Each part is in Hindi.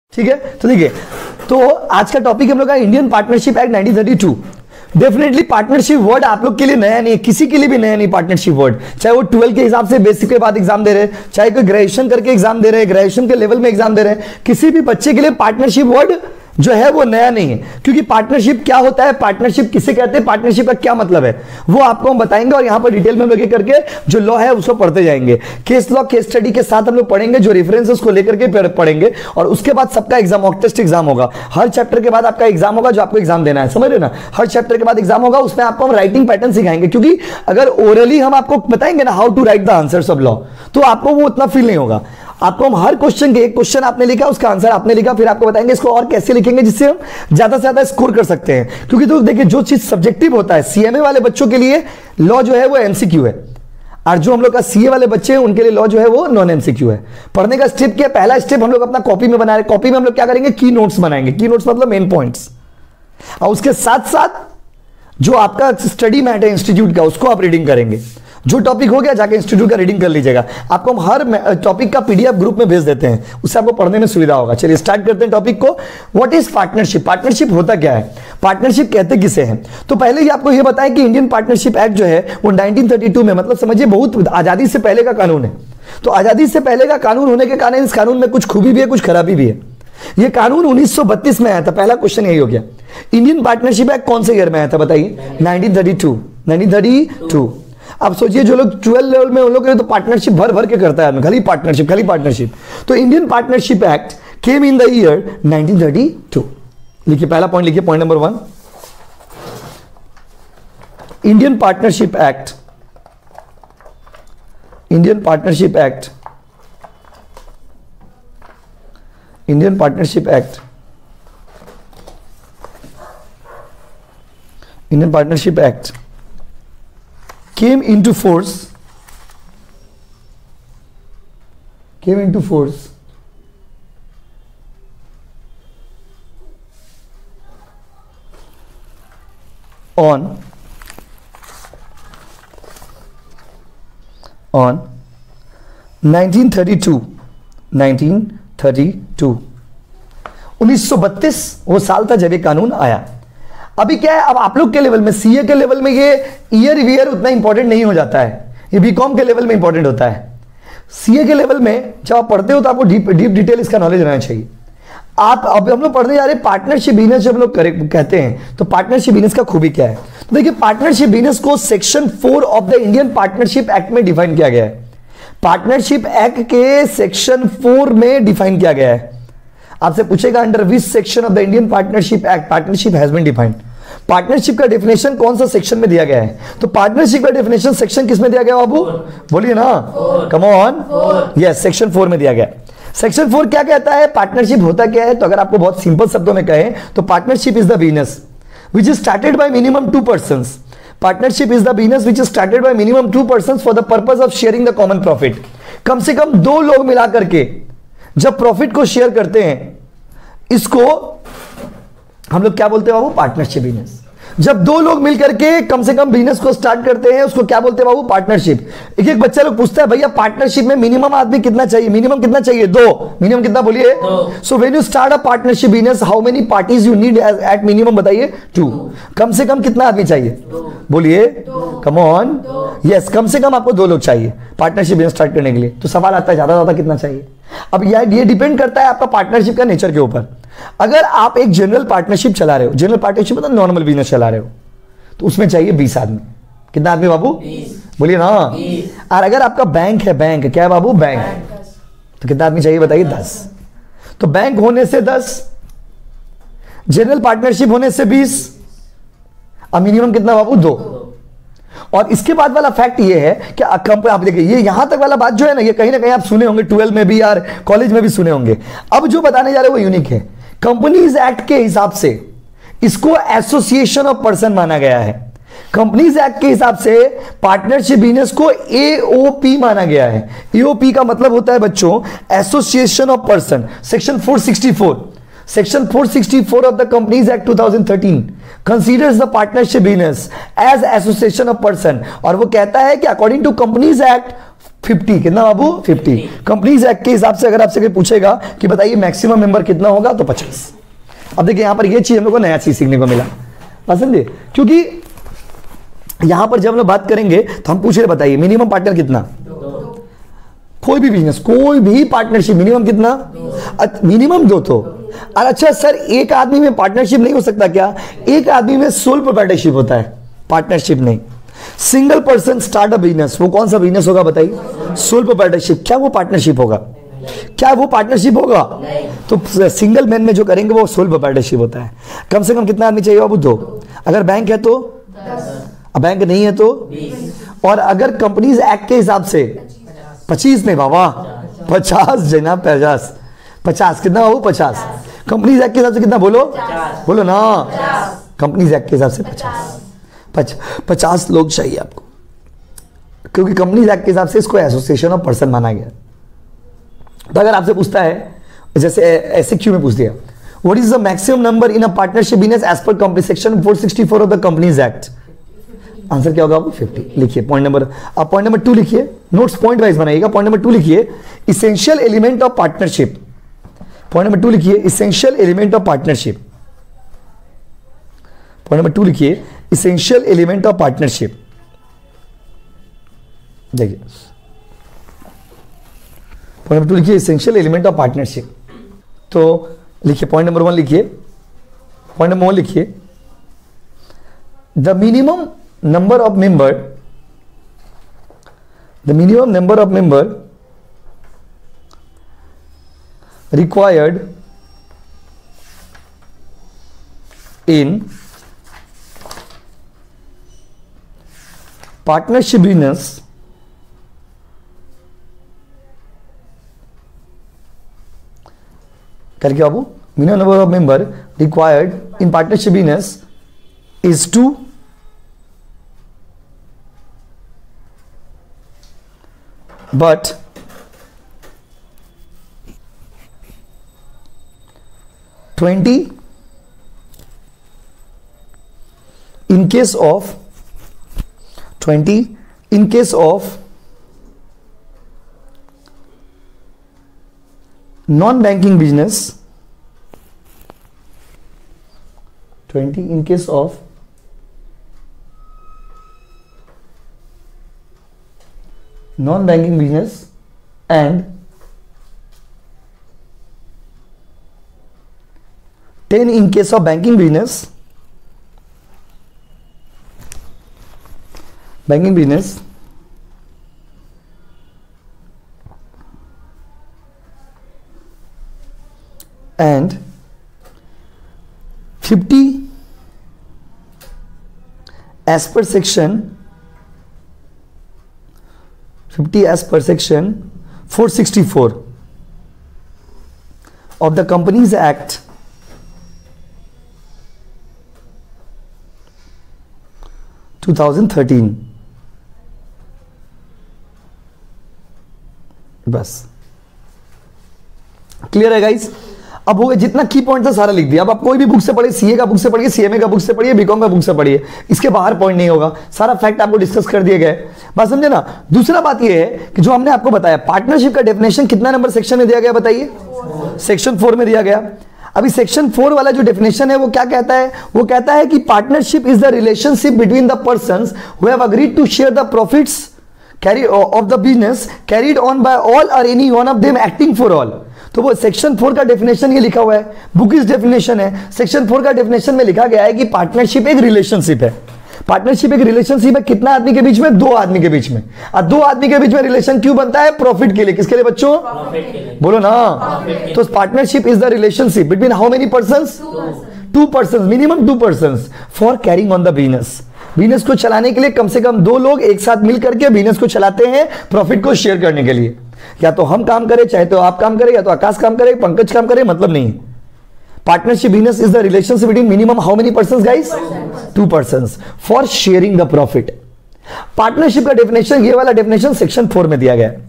ठीक है। तो देखिए, तो आज का टॉपिक हम लोग का Indian partnership act 1932। Definitely partnership word आप लोग के लिए नया नहीं है, किसी के लिए भी नया नहीं पार्टनरशिप वर्ड, चाहे वो 12 के हिसाब से बेसिक के बाद एग्जाम दे रहे हैं, चाहे कोई ग्रेजुएशन करके एग्जाम दे रहे हैं, ग्रेजुएशन के लेवल में एग्जाम दे रहे हैं, किसी भी बच्चे के लिए पार्टनरशिप वर्ड जो है वो नया नहीं है। क्योंकि पार्टनरशिप क्या होता है, पार्टनरशिप किसे कहते हैं, पार्टनरशिप का क्या मतलब है, वो आपको हम बताएंगे और यहां पर डिटेल में लगे करके जो लॉ है उसको पढ़ते जाएंगे। केस लॉ केस स्टडी के साथ हम लोग पढ़ेंगे, जो रेफरेंसेस को लेकर के पढ़ेंगे, और उसके बाद सबका एग्जाम मॉक टेस्ट एग्जाम होगा। हर चैप्टर के बाद आपका एग्जाम होगा जो आपको एग्जाम देना है, समझ रहे ना। हर चैप्टर के बाद एग्जाम होगा, उसमें आपको हम राइटिंग पैटर्न सिखाएंगे, क्योंकि अगर ओरली हम आपको बताएंगे ना how to write the answers of law, तो आपको वो उतना फील नहीं होगा। आपको हम हर क्वेश्चन के, एक क्वेश्चन आपने लिखा उसका आंसर आपने लिखा, फिर आपको बताएंगे इसको और कैसे लिखेंगे जिससे हम ज्यादा से ज्यादा स्कोर कर सकते हैं। क्योंकि तो देखिए, जो चीज सब्जेक्टिव होता है, सीएमए वाले बच्चों के लिए लॉ जो है वो एमसीक्यू है, और जो हम लोग का सीए वाले बच्चे हैं उनके लिए लॉ जो है वो नॉन एमसीक्यू है। पढ़ने का स्टेप क्या, पहला स्टेप हम लोग अपना कॉपी में बना रहे, कॉपी में हम लोग क्या करेंगे, की नोट्स बनाएंगे। की नोट्स मतलब मेन पॉइंट्स, और उसके साथ साथ जो आपका स्टडी मैट है इंस्टीट्यूट का, उसको आप रीडिंग करेंगे। जो टॉपिक हो गया जाके इंस्टीट्यूट का रीडिंग कर लीजिएगा। आपको हम हर टॉपिक का पीडीएफ ग्रुप में भेज देते हैं, उससे आपको पढ़ने में सुविधा होगा। चलिए स्टार्ट करते हैं टॉपिक को। व्हाट इज पार्टनरशिप, पार्टनरशिप होता क्या है, पार्टनरशिप कहते किसे हैं। तो पहले ही आपको यह बताएं कि इंडियन पार्टनरशिप एक्ट जो है वो 1932 में, मतलब समझिए बहुत आजादी से पहले का कानून है। तो आजादी से पहले का कानून होने के कारण इस कानून में कुछ खूबी भी है, कुछ खराबी भी है। यह कानून 1932 में आया था। पहला क्वेश्चन यही हो गया, इंडियन पार्टनरशिप एक्ट कौन से ईयर में आया था बताइए, 1932। अब सोचिए जो लोग 12 लेवल में उन लोग तो पार्टनरशिप भर भर के करता है, खाली पार्टनरशिप खाली पार्टनरशिप। तो Indian partnership act came in the year 1932। लिखिए पहला पॉइंट, लिखिए point number 1, Indian partnership act, Indian partnership act, Indian partnership act, Indian partnership act came into force on 1932 1932 वो साल था जब ये कानून आया। अभी क्या है, अब आप लोग के लेवल में, सीए के लेवल में ये ईयर वीयर उतना इंपॉर्टेंट नहीं हो जाता है, ये बीकॉम के लेवल में इंपॉर्टेंट होता है। सीए के लेवल में जब आप पढ़ते हो तो आपको डीप डिटेल इसका नॉलेज रहना चाहिए। आप अब हम लोग पढ़ने जा रहे हैं पार्टनरशिप बिजनेस, जब लोग कहते हैं तो पार्टनरशिप बिजनेस का खूबी क्या है। तो देखिए, पार्टनरशिप बिजनेस को section 4 of the Indian partnership act में डिफाइन किया गया है। पार्टनरशिप एक्ट के सेक्शन 4 में डिफाइन किया गया है। आपसे पूछेगा under which section of the Indian partnership act partnership has been defined. Partnership का डेफिनेशन कौन सा सेक्शन में दिया गया है, तो पार्टनरशिप का डेफिनेशन सेक्शन किस में दिया गया बाबू, बोलिए ना, कम ऑन, यस सेक्शन 4 में दिया गया। सेक्शन 4 क्या कहता है, पार्टनरशिप होता क्या है। तो अगर आपको बहुत सिंपल शब्दों में कहें तो partnership is the business which is started by minimum 2 persons. Partnership is the business which is started by minimum 2 persons for the purpose of sharing the common profit. कम से कम 2 लोग मिलाकर के जब प्रॉफिट को शेयर करते हैं, इसको हम लोग क्या बोलते हैं बाबू, पार्टनरशिप बिजनेस। जब 2 लोग मिलकर के कम से कम बिजनेस को स्टार्ट करते हैं, उसको क्या बोलते हैं बाबू, पार्टनरशिप। एक बच्चा लोग पूछता है भैया पार्टनरशिप में मिनिमम आदमी कितना चाहिए, मिनिमम कितना चाहिए, 2, मिनिमम कितना बोलिए। So when you start a partnership business, how many parties you need at minimum बताइए, 2। कम से कम कितना आदमी चाहिए, बोलिए, कम ऑन, यस कम से कम आपको 2 लोग चाहिए पार्टनरशिप बिजनेस स्टार्ट करने के लिए। तो सवाल आता है ज्यादा कितना चाहिए। अब ये डिपेंड करता है आपका पार्टनरशिप का नेचर के ऊपर। अगर आप एक जनरल पार्टनरशिप चला रहे हो, जनरल पार्टनरशिप मतलब नॉर्मल बिजनेस चला रहे हो, तो उसमें चाहिए 20 आदमी। कितना आदमी बाबू, बोलिए ना। और अगर आपका बैंक है, बैंक क्या है बाबू, बैंक, तो कितना आदमी चाहिए बताइए, 10। तो बैंक होने से 10, जनरल पार्टनरशिप होने से 20, और मिनिमम कितना बाबू, 2। और इसके बाद वाला फैक्ट ये है कि आप देखिए, ये यहां तक वाला बात जो है ना, ये कहीं ना कहीं आप सुने होंगे, 12 में भी यार कॉलेज में भी सुने होंगे। अब जो बताने जा रहे हैं वो यूनिक है। कंपनीज एक्ट के हिसाब से इसको एसोसिएशन ऑफ पर्सन माना गया है। कंपनीज एक्ट के हिसाब से पार्टनरशिप बिजनेस को एओपी माना गया है। एओपी का मतलब होता है बच्चों association of person. Section 464 Section 464 of the Companies Act 2013 considers the partnership business as association of person, और वो कहता है कि according to Companies Act 50, कितना बाबू 50। कंपनीज एक्ट के हिसाब से अगर आपसे कोई पूछेगा कि बताइए मैक्सिमम मेंबर कितना होगा तो 50। अब देखिए यहां पर ये चीज हम लोग को नया चीज सीखने को मिला, समझे, क्योंकि यहां पर जब हम लोग बात करेंगे तो हम पूछ रहे बताइए मिनिमम पार्टनर कितना, कोई भी बिजनेस कोई भी पार्टनरशिप मिनिमम कितना, मिनिमम 2 तो। और अच्छा सर एक आदमी में पार्टनरशिप नहीं हो सकता क्या, एक आदमी में सोल प्रोप्राइटरशिप होता है, पार्टनरशिप नहीं। Single person start a business, वो कौन सा बिजनेस होगा बताइए, सोल प्रोप्राइटरशिप, क्या वो पार्टनरशिप होगा, क्या वो पार्टनरशिप होगा, तो सिंगल मैन में जो करेंगे वो सोल प्रोप्राइटरशिप होता है। कम से कम कितना आदमी चाहिए बाबू, 2। अगर बैंक है तो 10, बैंक नहीं है तो 20, और अगर कंपनीज एक्ट के हिसाब से 25 नहीं बाबा 50 जनाब, 50 कितना बाबू 50। कंपनीज एक्ट के हिसाब से कितना बोलो, बोलो ना, कंपनीज एक्ट के हिसाब से 50 लोग चाहिए आपको, क्योंकि कंपनीज एक्ट के हिसाब से इसको एसोसिएशन ऑफ पर्सन माना गया। तो अगर आपसे पूछता है जैसे ऐसे क्यों में पूछ दिया, what is the maximum number in a partnership business as per company section 464 of the companies act, answer क्या होगा आपको 50। लिखिए पॉइंट नंबर, आप पॉइंट नंबर 2 लिखिए, नोट्स पॉइंट वाइज बनाइएगा। पॉइंट नंबर 2 लिखिए essential element of partnership, point number 2 लिखिए essential element of partnership, point number 2 लिखिए इसेंशियल एलिमेंट ऑफ पार्टनरशिप। देखिए पॉइंट नंबर 2 लिखिए इसेंशियल एलिमेंट ऑफ पार्टनरशिप। तो लिखिए पॉइंट नंबर 1 लिखिए, पॉइंट नंबर 1 लिखिए the minimum number of member, the minimum number of member required in partnership business करके बाबू, minimum number of member required in partnership business is 2, but in case of 20 in case of non-banking business, 20 in case of non-banking business and 10 in case of banking business, and 50 as per section 464 of the Companies Act 2013। बस क्लियर है गाइस। अब हो गया, जितना की पॉइंट था सारा लिख दिया। अब आप कोई भी बुक से पढ़िए, सीए का बुक से पढ़िए, सीएमए का बुक से पढ़िए, बीकॉम का बुक से पढ़िए, इसके बाहर पॉइंट नहीं होगा, सारा फैक्ट आपको डिस्कस कर दिए गए। बात समझे ना। दूसरा बात ये है कि जो हमने आपको बताया पार्टनरशिप का डेफिनेशन कितना नंबर सेक्शन में दिया गया बताइए, सेक्शन 4 में दिया गया। अभी सेक्शन 4 वाला जो डेफिनेशन है वो क्या कहता है, वो कहता है कि partnership is the relationship between the persons who have agreed to share the profits carry of the business carried on by all और any one of them acting for all. तो वो सेक्शन 4 का डेफिनेशन ये लिखा हुआ है, बुक इस डेफिनेशन है। सेक्शन 4 का डेफिनेशन में लिखा गया है कि पार्टनरशिप एक रिलेशनशिप है। पार्टनरशिप एक रिलेशनशिप है कितना आदमी के बीच में, 2 आदमी के बीच में। और 2 आदमी के बीच में रिलेशन क्यों बनता है, प्रॉफिट के लिए। किसके लिए बच्चों, बोलो ना। तो partnership is the relationship between how many persons, 2 persons, minimum 2 persons for carrying on the business. Business को चलाने के लिए कम से कम 2 लोग एक साथ मिल करके बिजनेस को चलाते हैं, प्रॉफिट को शेयर करने के लिए। या तो हम काम करें, चाहे तो आप काम करें, या तो आकाश काम करे, पंकज काम करे, मतलब नहीं। Partnership business is the relationship between minimum how many persons guys, 2 persons for sharing the profit. Partnership का डेफिनेशन, ये वाला डेफिनेशन सेक्शन 4 में दिया गया है।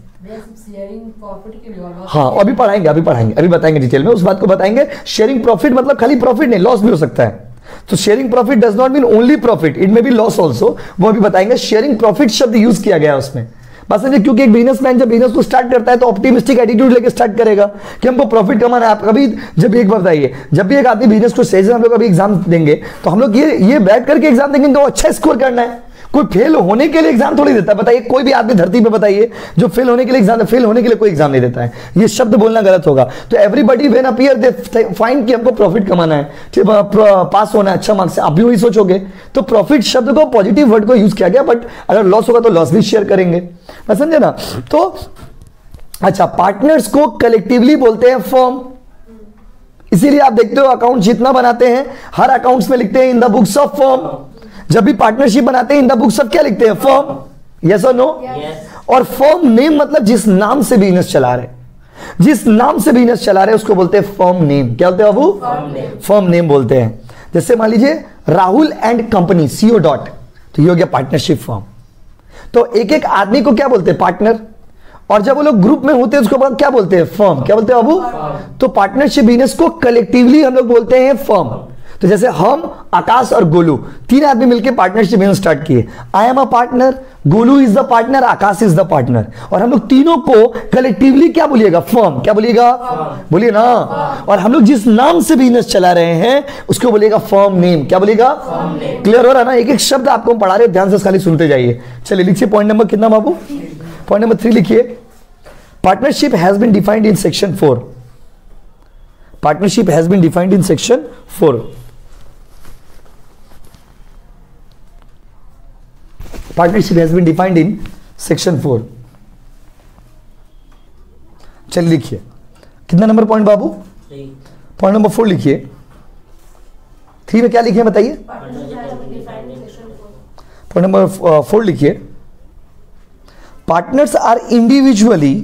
हाँ अभी पढ़ाएंगे, अभी बताएंगे डिटेल में, उस बात को बताएंगे। शेयरिंग प्रॉफिट मतलब खाली प्रॉफिट नहीं, लॉस भी हो सकता है। तो sharing profit does not mean only profit, it may be loss also, वो अभी बताएंगे। शेयरिंग प्रॉफिट शब्द यूज किया गया उसमें, बात समझे? क्योंकि एक बिजनेसमैन जब बिजनेस को स्टार्ट करता है तो ऑप्टिमिस्टिक एटीट्यूड लेके स्टार्ट करेगा कि हमको प्रॉफिट कमाना है। आप कभी जब एक बार बताइए, जब भी एक आदमी बिजनेस को स्टेज हम लोग अभी एग्जाम देंगे तो हम लोग ये बैठ करके एग्जाम देंगे तो अच्छा स्कोर करना है। कोई फेल होने के लिए एग्जाम थोड़ी देता है। बताइए कोई भी आदमी धरती पे बताइए जो फेल होने के लिए एग्जाम, फेल होने के लिए कोई एग्जाम नहीं देता है। ये शब्द बोलना गलत होगा। तो everybody when appear they find कि हमको प्रॉफिट कमाना है, पास होना है, अच्छा मार्क्स से, आप भी वही सोचोगे। तो प्रॉफिट शब्द को, पॉजिटिव वर्ड को यूज किया गया, बट अगर लॉस होगा तो लॉस भी शेयर करेंगे, समझे ना? तो अच्छा, पार्टनर्स को कलेक्टिवली बोलते हैं फर्म। इसीलिए आप देखते हो अकाउंट जितना बनाते हैं हर अकाउंट्स में लिखते हैं in the books of firm. जब भी पार्टनरशिप बनाते हैं इन द बुक्स ऑफ क्या लिखते हैं? फर्म। यस और नो? और फर्म नेम मतलब जिस नाम से बिजनेस चला रहे, जिस नाम से बिजनेस चला रहे उसको बोलते हैं फर्म नेम। क्या बोलते हैं बाबू? फर्म नेम बोलते हैं। जैसे मान लीजिए Rahul and company CO dot, तो ये हो गया पार्टनरशिप फर्म। तो एक एक आदमी को क्या बोलते हैं? पार्टनर। और जब वो लोग ग्रुप में होते हैं उसको क्या बोलते हैं? फर्म। क्या बोलते हैं बाबू? तो पार्टनरशिप बिजनेस को कलेक्टिवली हम लोग बोलते हैं फर्म। तो जैसे हम, आकाश और गोलू, तीन आदमी मिलकर पार्टनरशिप बिजनेस स्टार्ट किए। I am a partner, Golu is the partner, Akash is the partner, और हम लोग तीनों को कलेक्टिवली क्या बोलिएगा? फर्म। क्या बोलिएगा? बोलिए ना। और हम लोग जिस नाम से बिजनेस चला रहे हैं उसको बोलिएगा फर्म नेम। क्या बोलिएगा? क्लियर हो रहा है ना? एक एक शब्द आपको पढ़ा रहे, ध्यान से खाली सुनते जाइए। चलिए लिखिए पॉइंट नंबर कितना बाबू? पॉइंट नंबर 3 लिखिए। Partnership has been defined in section 4। Partnership has been defined in section 4। Partnership has been defined in section 4। चलिए लिखिए कितना नंबर पॉइंट बाबू? पॉइंट नंबर 4 लिखिए। 3 में क्या लिखे बताइए? पॉइंट नंबर 4 लिखिए। Partners are individually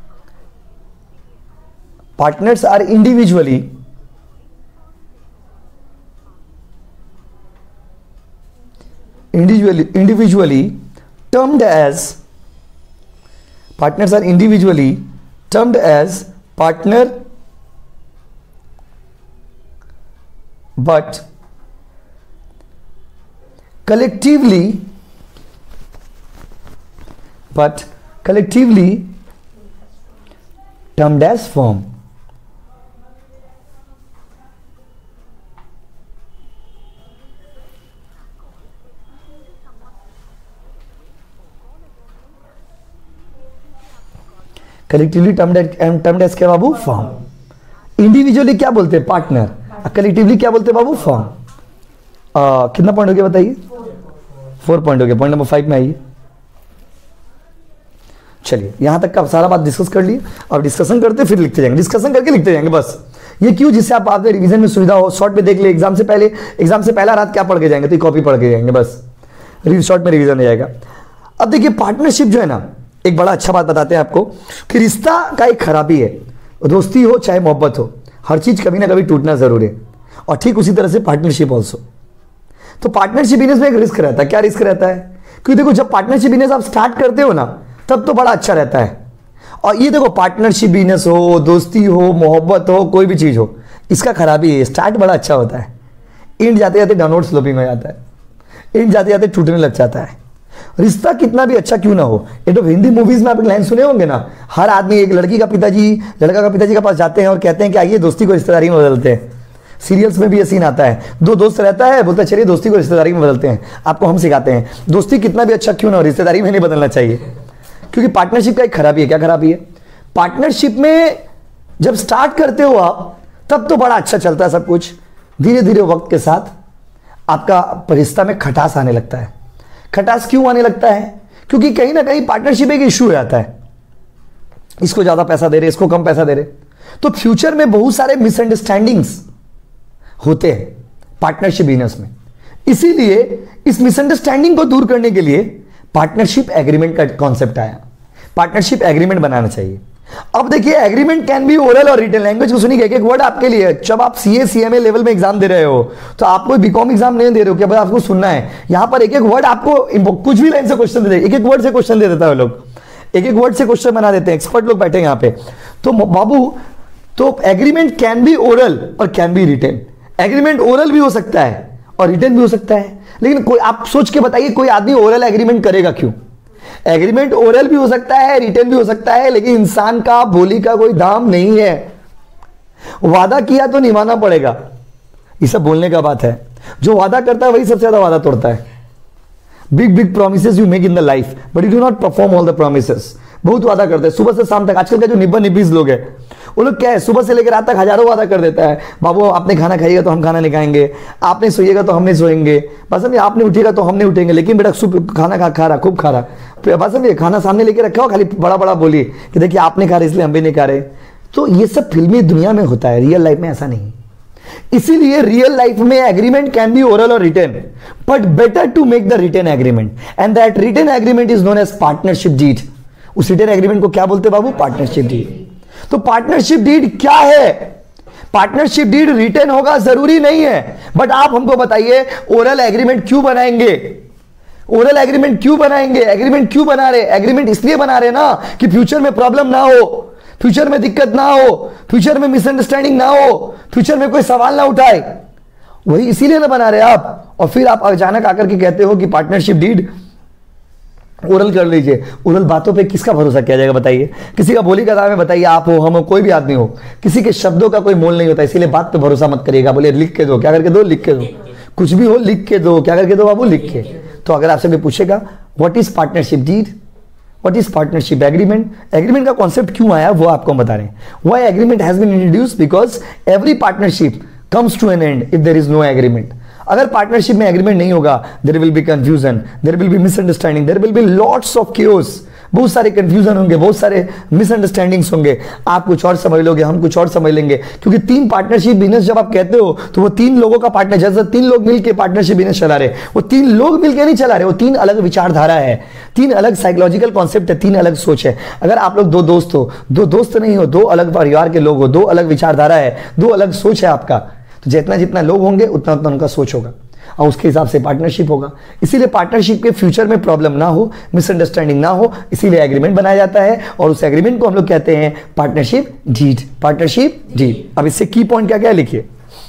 termed as, partners are individually termed as partner, but collectively termed as firm। Collectively termed as क्या बाबू? फर्म। इंडिविजुअली क्या बोलते हैं? पार्टनर। कलेक्टिवली क्या बोलते हैं बाबू? फर्म। कितना पॉइंट हो गया बताइए? 4 पॉइंट हो गया। पॉइंट नंबर 5 में आइए। चलिए यहां तक का सारा बात डिस्कस कर लिए। अब डिस्कशन करते फिर लिखते जाएंगे, डिस्कशन करके लिखते जाएंगे बस। ये क्यों? जिससे आप बाद में रिवीजन में सुविधा हो। शॉर्ट में देख ले, एग्जाम से पहला रात क्या पढ़ के जाएंगे? तो कॉपी पढ़ के जाएंगे, बस शॉर्ट में रिवीजन हो जाएगा। अब देखिए पार्टनरशिप जो है ना, एक बड़ा अच्छा बात बताते हैं आपको कि रिश्ता का एक खराबी है। दोस्ती हो चाहे मोहब्बत हो, हर चीज कभी ना कभी टूटना जरूर है। और ठीक उसी तरह से पार्टनरशिप ऑल्सो। तो पार्टनरशिप बिजनेस में एक रिस्क रहता है। क्या रिस्क रहता है? क्योंकि देखो जब पार्टनरशिप बिजनेस आप स्टार्ट करते हो ना तब तो बड़ा अच्छा रहता है। और ये देखो पार्टनरशिप बिजनेस हो, दोस्ती हो, मोहब्बत हो, कोई भी चीज हो, इसका खराबी है स्टार्ट बड़ा अच्छा होता है, एंड जाते जाते डाउनवर्ड स्लोपिंग हो जाता है, एंड जाते जाते टूटने लग जाता है। रिश्ता कितना भी अच्छा क्यों ना हो, ये तो हिंदी मूवीज में आप लाइन सुने होंगे ना, हर आदमी एक लड़का का पिताजी के पास जाते हैं और कहते हैं कि आइए दोस्ती को रिश्तेदारी में बदलते हैं। सीरियल्स में भी ये सीन आता है, दो दोस्त रहता है, बोलता है चलिए दोस्ती को रिश्तेदारी में बदलते हैं। आपको हम सिखाते हैं दोस्ती कितना भी अच्छा क्यों ना हो रिश्तेदारी में नहीं बदलना चाहिए, क्योंकि पार्टनरशिप का एक खराबी है। क्या खराबी है? पार्टनरशिप में जब स्टार्ट करते हो आप तब तो बड़ा अच्छा चलता है सब कुछ, धीरे धीरे वक्त के साथ आपका रिश्ता में खटास आने लगता है। खटास क्यों आने लगता है? क्योंकि कहीं ना कहीं पार्टनरशिप एक इशू हो जाता है, इसको ज्यादा पैसा दे रहे, इसको कम पैसा दे रहे, तो फ्यूचर में बहुत सारे मिसअंडरस्टैंडिंग्स होते हैं पार्टनरशिप बिजनेस में। इसीलिए इस मिसअंडरस्टैंडिंग को दूर करने के लिए पार्टनरशिप एग्रीमेंट का कॉन्सेप्ट आया। पार्टनरशिप एग्रीमेंट बनाना चाहिए। अब देखिए एग्रीमेंट कैन बी ओरल और रिटन, लैंग्वेज को सुनिए, एक एक वर्ड आपके लिए। जब आप सीए सीएमए लेवल में एग्जाम दे रहे हो तो आपको बीकॉम एग्जाम नहीं दे रहे हो कि आपको सुनना है, यहां पर एक एक वर्ड आपको कुछ भी लाइन से क्वेश्चन दे देते, एक एक वर्ड से क्वेश्चन दे देता है लोग, एक एक वर्ड से क्वेश्चन बना देते हैं, एक्सपर्ट लोग बैठे यहाँ पे। तो बाबू तो एग्रीमेंट कैन बी ओरल और can be written. Agreement oral भी हो सकता है और रिटन भी हो सकता है, लेकिन कोई आप सोच के बताइए कोई आदमी ओरल एग्रीमेंट करेगा क्यों? एग्रीमेंट ओरल भी हो सकता है, रिटन भी हो सकता है, लेकिन इंसान का बोली का कोई दाम नहीं है। वादा किया तो निभाना पड़ेगा, ये सब बोलने का बात है। जो वादा करता है वही सबसे ज्यादा वादा तोड़ता है। Big big promises you make in the life but you do not perform all the promises. बहुत वादा करते हैं सुबह से शाम तक। आजकल का जो निब्बा निब्बीज लोग हैं वो लोग क्या है, सुबह से लेकर रात तक हजारों वादा कर देता है। बाबू आपने खाना खाइएगा तो हम खाना नहीं खाएंगे, आपने सोइएगा तो हम नहीं सोएंगे, बस समझिए आपने उठेगा तो हम नहीं उठेंगे। लेकिन बेटा खाना खा रहा, खूब खा रहा, बस समझिए खाना सामने लेके रखा हो, खाली बड़ा बड़ा बोलिए कि देखिए आपने खा रहे इसलिए हम भी नहीं खा रहे। तो ये सब फिल्मी दुनिया में होता है, रियल लाइफ में ऐसा नहीं। इसीलिए रियल लाइफ में एग्रीमेंट कैन बी ओरल और written, but better to make the written agreement, and that written agreement is known as partnership deed. उस रिटन एग्रीमेंट को क्या बोलते बाबू? Partnership deed. तो पार्टनरशिप डीड क्या है? पार्टनरशिप डीड रिटन होगा जरूरी नहीं है, बट आप हमको बताइए ओरल एग्रीमेंट क्यों बनाएंगे? ओरल एग्रीमेंट क्यों बनाएंगे? एग्रीमेंट क्यों बना रहे? एग्रीमेंट इसलिए बना रहे ना कि फ्यूचर में प्रॉब्लम ना हो, फ्यूचर में दिक्कत ना हो, फ्यूचर में मिसअंडरस्टैंडिंग ना हो, फ्यूचर में कोई सवाल ना उठाए, वही इसीलिए ना बना रहे आप। और फिर आप अचानक आकर के कहते हो कि पार्टनरशिप डीड ओरल कर लीजिए। ओरल बातों पे किसका भरोसा किया जाएगा बताइए? किसी का बोली का दाम है बताइए, आप हो, हम हो, कोई भी आदमी हो, किसी के शब्दों का कोई मोल नहीं होता। इसीलिए बात पे भरोसा मत करिएगा। बोले लिख के दो, क्या करके दो? लिख के दो। कुछ भी हो लिख के दो, क्या करके दो बाबू? लिख के। तो अगर आपसे कोई पूछेगा what is partnership deed, what is partnership agreement, agreement का कॉन्सेप्ट क्यों आया वो आपको हम बता रहे हैं। Why agreement has been introduced, because every partnership comes to an end if there is no agreement. अगर पार्टनरशिप में एग्रीमेंट नहीं होगा, there will be confusion, there will be misunderstanding, there will be lots of chaos. बहुत सारे कंफ्यूजन होंगे, बहुत सारे मिसअंडरस्टैंडिंग्स होंगे। आप कुछ और समझ लोगे, हम कुछ और समझ लेंगे। क्योंकि तीन पार्टनरशिप बिजनेस जब आप कहते हो तो वो तीन लोगों का पार्टनर, जैसे तीन लोग मिलकर पार्टनरशिप बिजनेस चला रहे, वो तीन लोग मिलकर नहीं चला रहे, वो तीन अलग विचारधारा है, तीन अलग साइकोलॉजिकल कॉन्सेप्ट है, तीन अलग सोच है। अगर आप लोग दो दोस्त हो, दो दोस्त नहीं हो, दो अलग परिवार के लोग हो, दो अलग विचारधारा है, दो अलग सोच है आपका, तो जितना जितना लोग होंगे उतना उतना उनका सोच होगा और उसके हिसाब से पार्टनरशिप होगा। इसीलिए पार्टनरशिप के फ्यूचर में प्रॉब्लम ना हो, मिसअंडरस्टैंडिंग ना हो, इसीलिए एग्रीमेंट बनाया जाता है और उस एग्रीमेंट को हम लोग कहते हैं पार्टनरशिप डीड। Partnership deed. अब इससे की पॉइंट क्या क्या है लिखिए,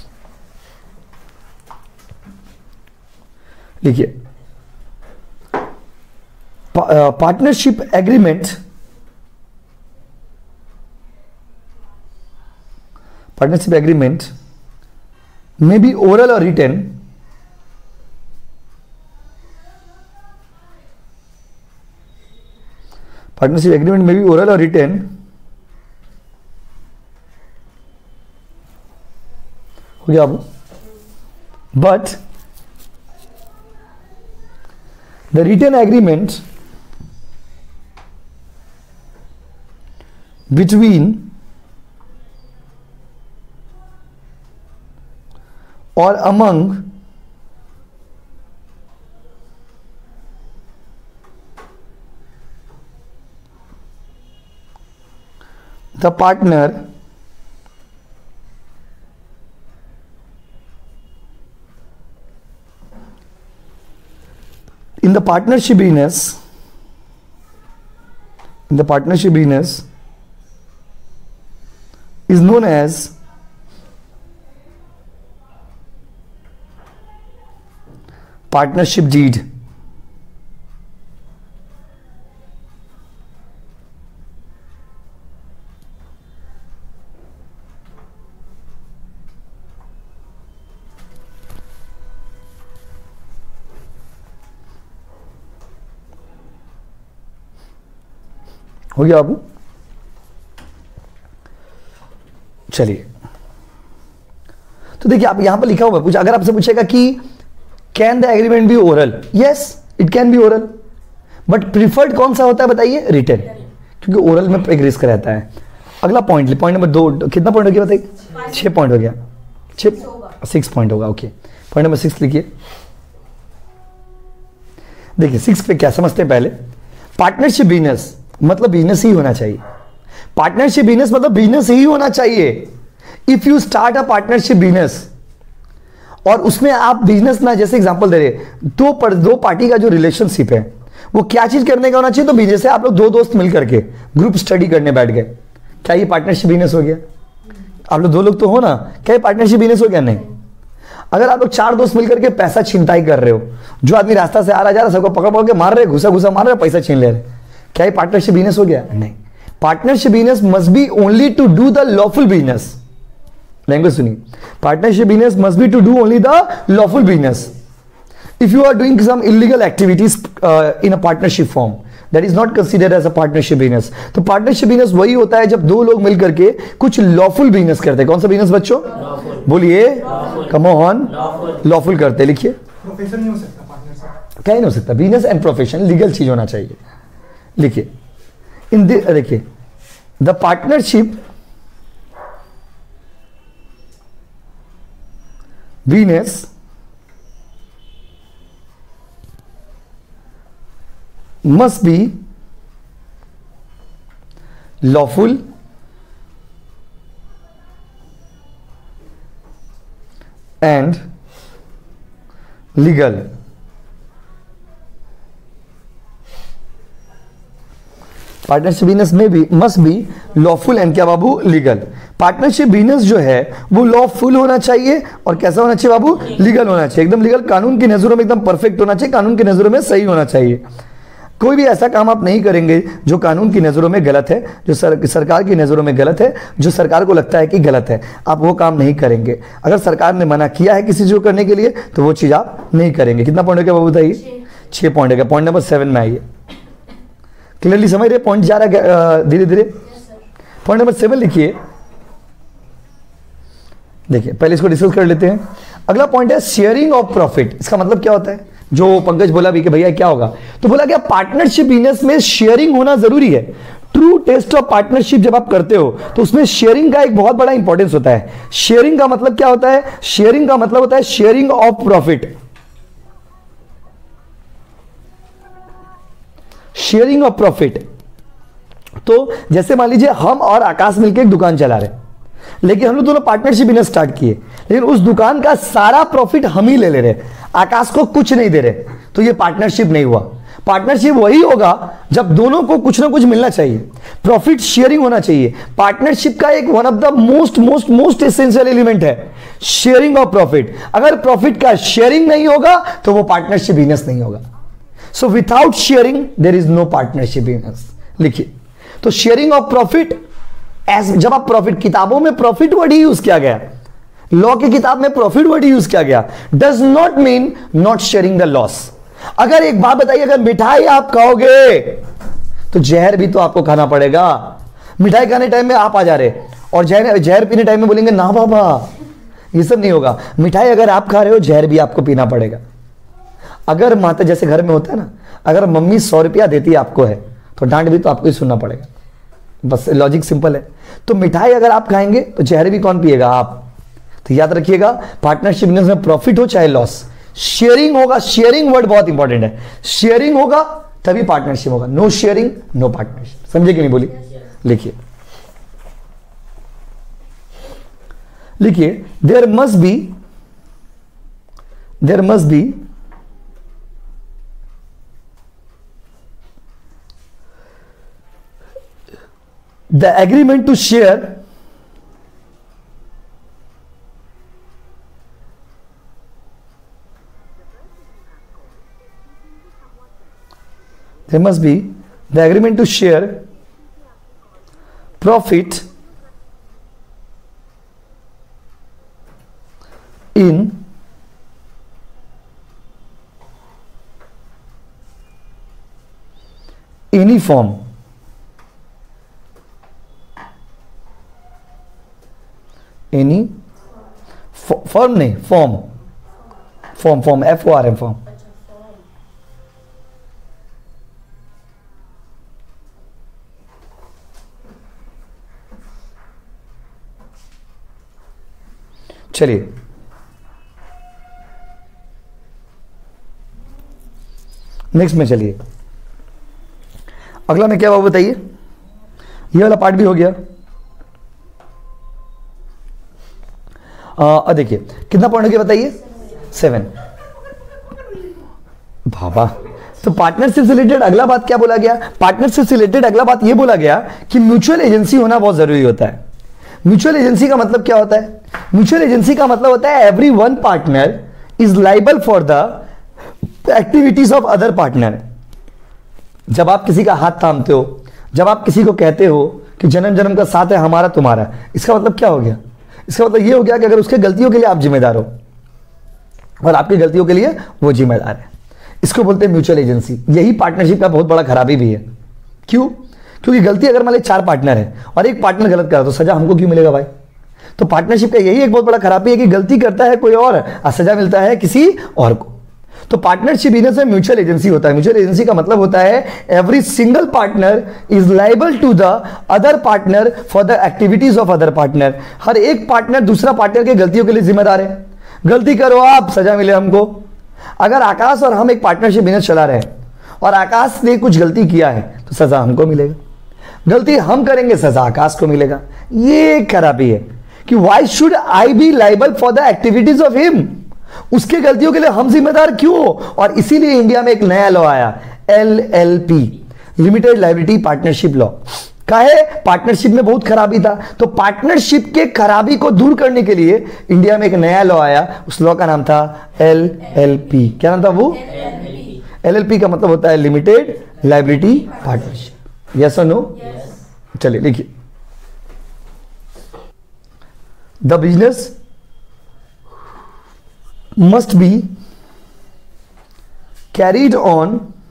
लिखिए partnership agreement, partnership agreement may be oral or written, partnership agreement may be oral or written, हो गया अब, but the written agreement between or among the partner in the partnership business, is known as partnership deed. हो गया बाबू? चलिए, तो देखिए आप यहां पर लिखा हुआ है, अगर आपसे पूछेगा कि can the agreement be oral, yes it can be oral, but preferred कौन सा होता है बताइए? रिटन, क्योंकि ओरल में एक रिस्क रहता है। अगला पॉइंट, पॉइंट नंबर 2, कितना पॉइंट हो गया बताइए? 6 पॉइंट हो गया, 6 पॉइंट होगा। ओके, पॉइंट नंबर 6 लिखिए। देखिए 6 पे क्या समझते हैं पहले। पार्टनरशिप बिजनेस मतलब बिजनेस ही होना चाहिए। पार्टनरशिप बिजनेस मतलब बिजनेस ही होना चाहिए। If you start a partnership business और उसमें आप बिजनेस ना, जैसे एग्जांपल दे रहे, दो पार्टी का जो रिलेशनशिप है वो क्या चीज करने का होना चाहिए? तो बिजनेस है, आप लोग दो दोस्त मिल करके ग्रुप स्टडी करने बैठ गए, क्या ये पार्टनरशिप बिजनेस हो गया? आप लोग दो लोग तो हो ना, क्या ये पार्टनरशिप बिजनेस हो गया? नहीं। अगर आप लोग 4 दोस्त मिलकर के पैसा छीनताई कर रहे हो, जो आदमी रास्ता से आ रहा जा रहा सबको पकड़ पकड़ के मार रहे, घुसा घुसा मार रहे, पैसा छीन ले रहे, क्या ये पार्टनरशिप बिजनेस हो गया? नहीं। Partnership business must be only to do the lawful business. Language सुनिए, partnership business must be to do only the lawful business. If you are doing some illegal activities in a partnership form, that is not considered as a partnership business. तो पार्टनरशिप बिजनेस वही होता है जब 2 लोग मिलकर के कुछ लॉफुल बिजनेस करते हैं। कौन सा बिजनेस बच्चों? बोलिए, कम ऑन, लॉफुल करते हैं। लिखिए, प्रोफेशन नहीं हो सकता पार्टनरशिप, क्या नहीं हो सकता? बिजनेस एंड प्रोफेशन लीगल चीज होना चाहिए। लिखिए, इन देखिए, the partnership business must be lawful and legal. Partnership business में भी मस्ट बी लॉफुल एंड क्या बाबू? लीगल। पार्टनरशिप बिजनेस जो है वो लॉफुल होना चाहिए और कैसा होना चाहिए बाबू? लीगल होना चाहिए, एकदम लीगल, कानून की नजरों में एकदम परफेक्ट होना चाहिए, कानून की नजरों में सही होना चाहिए। कोई भी ऐसा काम आप नहीं करेंगे जो कानून की नज़रों में गलत है, जो सरकार की नज़रों में गलत है, जो सरकार को लगता है कि गलत है, आप वो काम नहीं करेंगे। अगर सरकार ने मना किया है किसी चीज़ को करने के लिए तो वो चीज़ आप नहीं करेंगे। कितना पॉइंट हो गया बाबू बताइए? 6 पॉइंट हो गया। पॉइंट नंबर 7 में आइए। क्लियरली समझ रहे? पॉइंट जा रहा है धीरे धीरे। पॉइंट नंबर 7 लिखिए। देखिए, पहले इसको डिस्कस कर लेते हैं। अगला पॉइंट है शेयरिंग ऑफ प्रॉफिट। इसका मतलब क्या होता है? जो पंकज बोला भी कि भैया क्या होगा, तो बोला क्या पार्टनरशिप बिजनेस में शेयरिंग होना जरूरी है। ट्रू टेस्ट ऑफ पार्टनरशिप जब आप करते हो तो उसमें शेयरिंग का एक बहुत बड़ा इंपॉर्टेंस होता है। शेयरिंग का मतलब क्या होता है? शेयरिंग का मतलब होता है sharing of profit. Sharing of profit. तो जैसे मान लीजिए हम और आकाश मिलकर एक दुकान चला रहे, लेकिन हम लोग दोनों पार्टनरशिप बिजनेस स्टार्ट किए, लेकिन उस दुकान का सारा प्रॉफिट हम ही ले रहे, आकाश को कुछ नहीं दे रहे, तो ये पार्टनरशिप नहीं हुआ। पार्टनरशिप वही होगा जब दोनों को कुछ ना कुछ मिलना चाहिए, प्रॉफिट शेयरिंग होना चाहिए। पार्टनरशिप का एक one of the most essential element है शेयरिंग ऑफ प्रॉफिट। अगर प्रॉफिट का शेयरिंग नहीं होगा तो वो पार्टनरशिप बिजनेस नहीं होगा। So without sharing there is no partnership business. लिखिए, तो शेयरिंग ऑफ प्रॉफिट, जब आप प्रॉफिट, किताबों में प्रॉफिट वर्ड ही यूज किया गया, लॉ की किताब में प्रॉफिट वर्ड यूज किया गया, does not mean not sharing the loss. अगर एक बात बताइए, अगर मिठाई आप खाओगे तो जहर भी तो आपको खाना पड़ेगा। मिठाई खाने टाइम में आप आ जा रहे और जहर पीने टाइम में बोलेंगे ना बाबा, ये सब नहीं होगा। मिठाई अगर आप खा रहे हो, जहर भी आपको पीना पड़ेगा। अगर माता, जैसे घर में होता है ना, अगर मम्मी 100 रुपया देती है आपको है तो डांट भी तो आपको ही सुनना पड़ेगा। बस लॉजिक सिंपल है। तो मिठाई अगर आप खाएंगे तो जहर भी कौन पिएगा? आप। तो याद रखिएगा, पार्टनरशिप बिजनेस में प्रॉफिट हो चाहे लॉस, शेयरिंग होगा। शेयरिंग वर्ड बहुत इंपॉर्टेंट है। शेयरिंग होगा तभी पार्टनरशिप होगा। No sharing no partnership. समझे कि नहीं? बोलिए। लिखिए, लिखिए, there must be the agreement to share there must be the agreement to share profit in any form, any form नहीं, फॉर्म FORM फॉर्म। चलिए, नेक्स्ट में चलिए। अगला में क्या हुआ बताइए? ये वाला पार्ट भी हो गया। देखिए कितना पॉइंट हो गया बताइए? 7। बाबा, तो पार्टनरशिप से रिलेटेड अगला बात क्या बोला गया? पार्टनरशिप से रिलेटेड अगला बात ये बोला गया कि म्यूचुअल एजेंसी होना बहुत जरूरी होता है। म्यूचुअल एजेंसी का मतलब क्या होता है? म्यूचुअल एजेंसी का मतलब होता है every one partner is liable for the activities of other partner. जब आप किसी का हाथ थामते हो, जब आप किसी को कहते हो कि जन्म जन्म का साथ है हमारा तुम्हारा, इसका मतलब क्या हो गया? इसका मतलब ये हो गया कि अगर उसके गलतियों के लिए आप जिम्मेदार हो और आपकी गलतियों के लिए वो जिम्मेदार है। इसको बोलते हैं म्यूचुअल एजेंसी। यही पार्टनरशिप का बहुत बड़ा खराबी भी है। क्यों? क्योंकि गलती अगर मान लीजिए 4 पार्टनर है और एक पार्टनर गलत करा तो सजा हमको क्यों मिलेगा भाई? तो पार्टनरशिप का यही एक बहुत बड़ा खराबी है कि गलती करता है कोई और सजा मिलता है किसी और को। तो पार्टनरशिप बिजनेस में म्यूचुअल एजेंसी होता है। म्यूचुअल एजेंसी का मतलब होता है every single partner is liable to the other partner for the activities of other partner. हर एक पार्टनर दूसरा पार्टनर के गलतियों के लिए जिम्मेदार है। गलती करो आप, सजा मिले हमको। अगर आकाश और हम एक पार्टनरशिप बिजनेस चला रहे हैं और आकाश ने कुछ गलती किया है तो सजा हमको मिलेगा, गलती हम करेंगे सजा आकाश को मिलेगा। ये खराबी है कि why should I be liable for the activities of him? उसके गलतियों के लिए हम जिम्मेदार क्यों हो? और इसीलिए इंडिया में एक नया लॉ आया, LLP, limited liability partnership law. काहे? पार्टनरशिप में बहुत खराबी था, तो पार्टनरशिप के खराबी को दूर करने के लिए इंडिया में एक नया लॉ आया। उस लॉ का नाम था LLP। क्या नाम था वो? LLP का मतलब होता है लिमिटेड लायबिलिटी पार्टनरशिप। यस और नो? चलिए लिखिए। The business must be carried on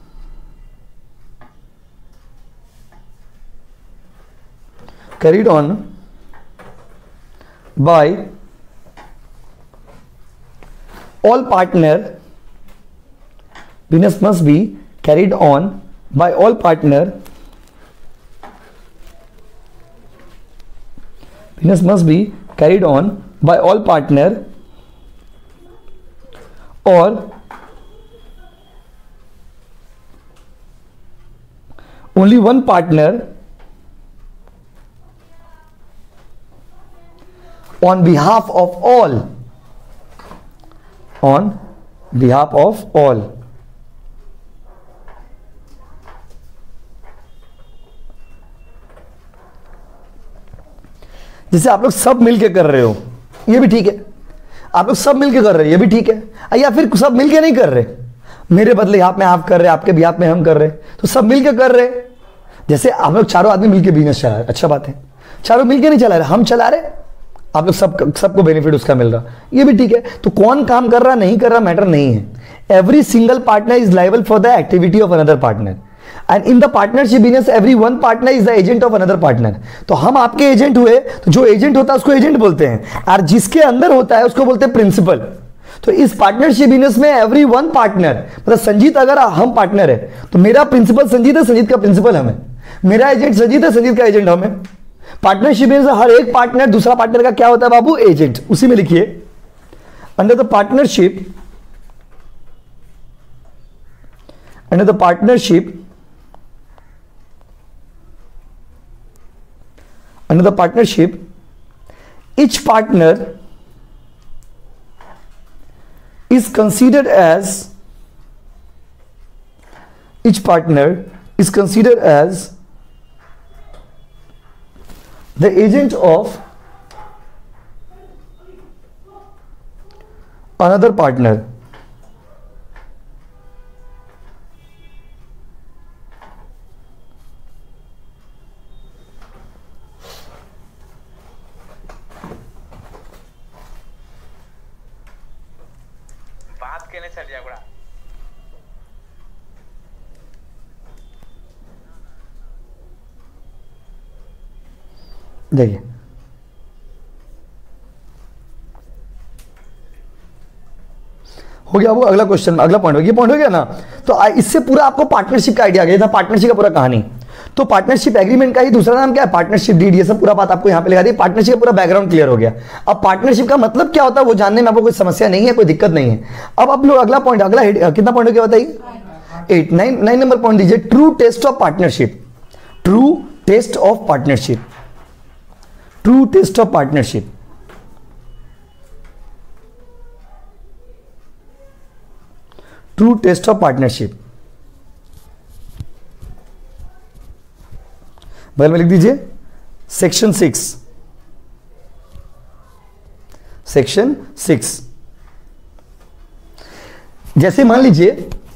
by all partner. Business must be carried on by all partner. Business must be carried on by all partner or only one partner on behalf of all. On behalf of all. जैसे आप लोग सब मिलके कर रहे हो, ये भी ठीक है। आप लोग सब मिलके कर रहे हैं, ये भी ठीक है। या फिर सब मिलके नहीं कर रहे, मेरे बदले आप में आप कर रहे, आपके भी आप में हम कर रहे, तो सब मिलके कर रहे। जैसे आप लोग चारों आदमी मिलके बिजनेस चला रहे, अच्छा बात है। चारों मिलके नहीं चला रहे, हम चला रहे, आप लोग सबको बेनिफिट उसका मिल रहा, ये भी ठीक है। तो कौन काम कर रहा नहीं कर रहा मैटर नहीं है। Every single partner is liable for the activity of another partner and in the partnership business every one partner is the agent of another partner. तो हम आपके एजेंट हुए, तो जो एजेंट होता है उसको एजेंट बोलते हैं, और जिसके अंदर होता है उसको बोलते हैं प्रिंसिपल। तो इस पार्टनरशिप बिजनेस में एवरी वन पार्टनर, मतलब संजीत अगर हम पार्टनर है तो मेरा प्रिंसिपल संजीत है, संजीत का प्रिंसिपल हमें, मेरा एजेंट संजीत है, संजीत का एजेंट हमें। पार्टनरशिप में हर एक पार्टनर दूसरा पार्टनर का क्या होता है बाबू? एजेंट। उसी में लिखिए, under the partnership, under the partnership, under the partnership, each partner is considered as the agent of another partner. देखिए हो गया वो अगला क्वेश्चन, अगला पॉइंट हो गया, पॉइंट हो गया ना। तो इससे पूरा आपको पार्टनरशिप का आइडिया आ गया था, पार्टनरशिप का पूरा कहानी। तो पार्टनरशिप एग्रीमेंट का ही दूसरा नाम क्या है? Partnership deed. ये सब पूरा बात आपको यहां पे लगा दी, पार्टनरशिप का पूरा बैकग्राउंड क्लियर हो गया। अब पार्टनरशिप का मतलब क्या होता है वो जानने में आपको कोई समस्या नहीं है, कोई दिक्कत नहीं है। अब आप लोग अगला पॉइंट, अगला कितना पॉइंट हो गया बताइए? 8, 9 नंबर पॉइंट दीजिए, true test of partnership. True test of partnership, true test of partnership. True test of partnership बगल में लिख दीजिए सेक्शन 6, सेक्शन 6। जैसे मान लीजिए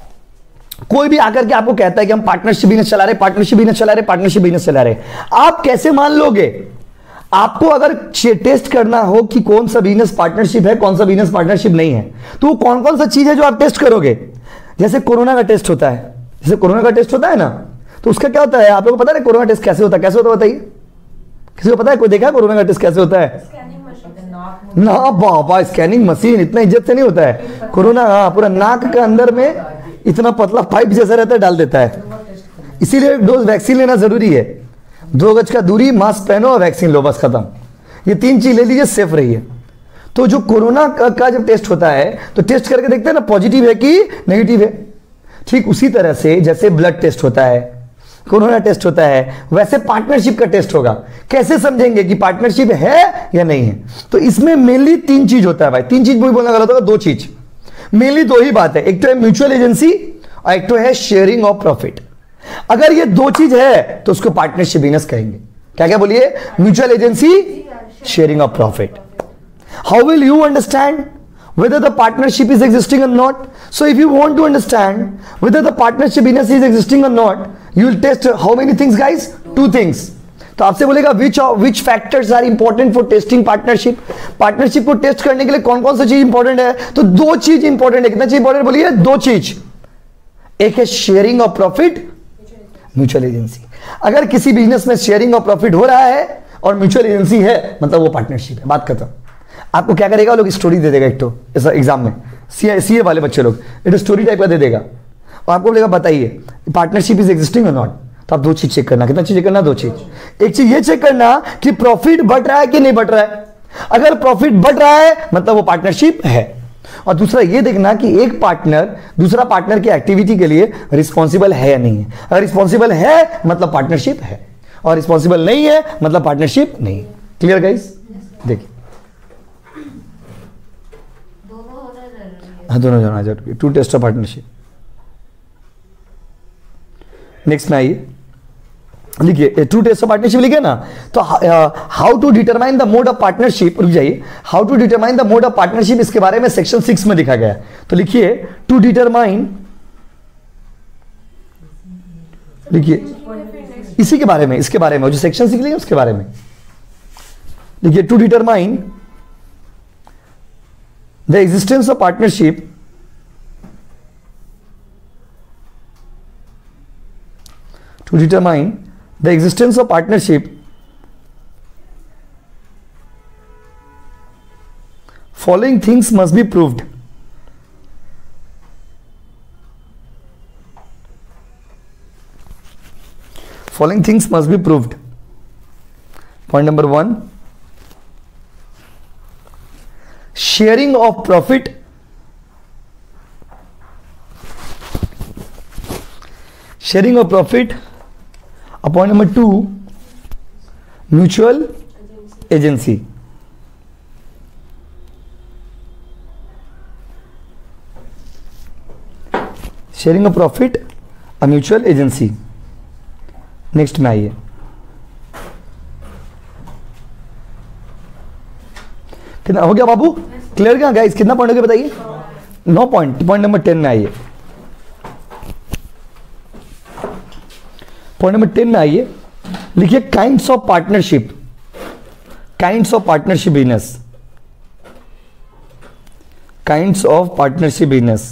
कोई भी आकर के आपको कहता है कि हम पार्टनरशिप बिजनेस चला रहे, पार्टनरशिप बिजनेस चला रहे, पार्टनरशिप बिजनेस चला रहे, आप कैसे मान लोगे? आपको अगर टेस्ट करना हो कि कौन सा बिजनेस पार्टनरशिप है, कौन सा बिजनेस पार्टनरशिप नहीं है, तो वो कौन कौन सा चीज है जो आप टेस्ट करोगे? जैसे कोरोना का टेस्ट होता है, जैसे कोरोना का टेस्ट होता है ना, तो उसका क्या होता है? आप लोगों को पता है कोरोना टेस्ट कैसे होता है? कैसे होता है बताइए, किसी को पता है? कोई देखा है कोरोना का टेस्ट कैसे होता है? ना बाबा, स्कैनिंग मशीन इतना इज्जत से नहीं होता है कोरोना। हाँ, पूरा नाक के अंदर में इतना पतला पाइप जैसा रहता है, डाल देता है। इसीलिए एक डोज वैक्सीन लेना जरूरी है। 2 गज का दूरी, मास्क पहनो और वैक्सीन लो, बस खत्म। ये 3 चीज ले लीजिए, सेफ रहिए। तो जो कोरोना का जब टेस्ट होता है तो टेस्ट करके देखते हैं ना पॉजिटिव है कि नेगेटिव है। ठीक उसी तरह से जैसे ब्लड टेस्ट होता है, कोरोना टेस्ट होता है, वैसे पार्टनरशिप का टेस्ट होगा। कैसे समझेंगे कि पार्टनरशिप है या नहीं है? तो इसमें मेनली 3 चीज होता है भाई। 3 चीज बोलना गलत होगा, 2 चीज, मेनली 2 ही बात है। एक तो है म्यूचुअल एजेंसी और एक तो है शेयरिंग ऑफ प्रॉफिट। अगर ये 2 चीज है तो उसको पार्टनरशिप बिजनेस कहेंगे। क्या क्या बोलिए? Mutual agency, sharing of profit. How will you understand whether the partnership is existing or not? So if you want to understand whether the partnership business is existing or not, you will test how many things guys? 2 things. तो आपसे बोलेगा which factors are important for testing partnership? Partnership को टेस्ट करने के लिए कौन कौन सा चीज इंपॉर्टेंट है? तो 2 चीज इंपॉर्टेंट है। कितना चीज इंपॉर्टेंट बोलिए? 2 चीज। एक है sharing of profit, mutual agency. अगर किसी बिजनेस में शेयरिंग ऑफ प्रॉफिट हो रहा है और म्यूचुअल एजेंसी है, मतलब वो पार्टनरशिप है, बात खत्म। आपको क्या करेगा? लोग स्टोरी दे देगा एक तो ऐसा एग्जाम में, सीए वाले बच्चे लोग एक स्टोरी टाइप का दे देगा और आपको बोलेगा बताइए पार्टनरशिप इज एग्जिस्टिंग और नॉट। तो आप 2 चीज चेक करना। कितना चीज चेक करना? 2 चीज। एक चीज ये चेक करना कि प्रॉफिट बढ़ रहा है कि नहीं बढ़ रहा है। अगर प्रॉफिट बढ़ रहा है मतलब वो पार्टनरशिप है। और दूसरा ये देखना कि एक पार्टनर दूसरा पार्टनर की एक्टिविटी के लिए रिस्पॉन्सिबल है या नहीं है। अगर रिस्पॉन्सिबल है मतलब पार्टनरशिप है, और रिस्पॉन्सिबल नहीं है मतलब पार्टनरशिप नहीं। Clear guys? देखिए, हाँ दोनों जाना जरूरी। 2 टेस्ट ऑफ पार्टनरशिप। नेक्स्ट में आइए, लिखिए 2 टेस्ट ऑफ पार्टनरशिप लिखे ना। तो how to determine the mode of partnership, रुक जाइए, how to determine the mode of partnership, इसके बारे में सेक्शन 6 में लिखा गया है। तो लिखिए टू डिटरमाइन, लिखिए इसी के बारे में, इसके बारे में जो सेक्शन 6 लिखे उसके बारे में लिखिए। To determine the existence of partnership to determine the existence of partnership, following things must be proved. Following things must be proved. Point number 1, sharing of profit, sharing of profit. Point number 2, mutual agency. Sharing of profit, a mutual agency. Next में आइए, कितना हो गया बाबू? क्लियर क्या गाइस? कितना पॉइंट हो गया बताइए? 9 पॉइंट। पॉइंट नंबर 10 में आइए, पॉइंट नंबर 10 में आइए, लिखिए kinds of partnership, kinds of partnership business, kinds of partnership business.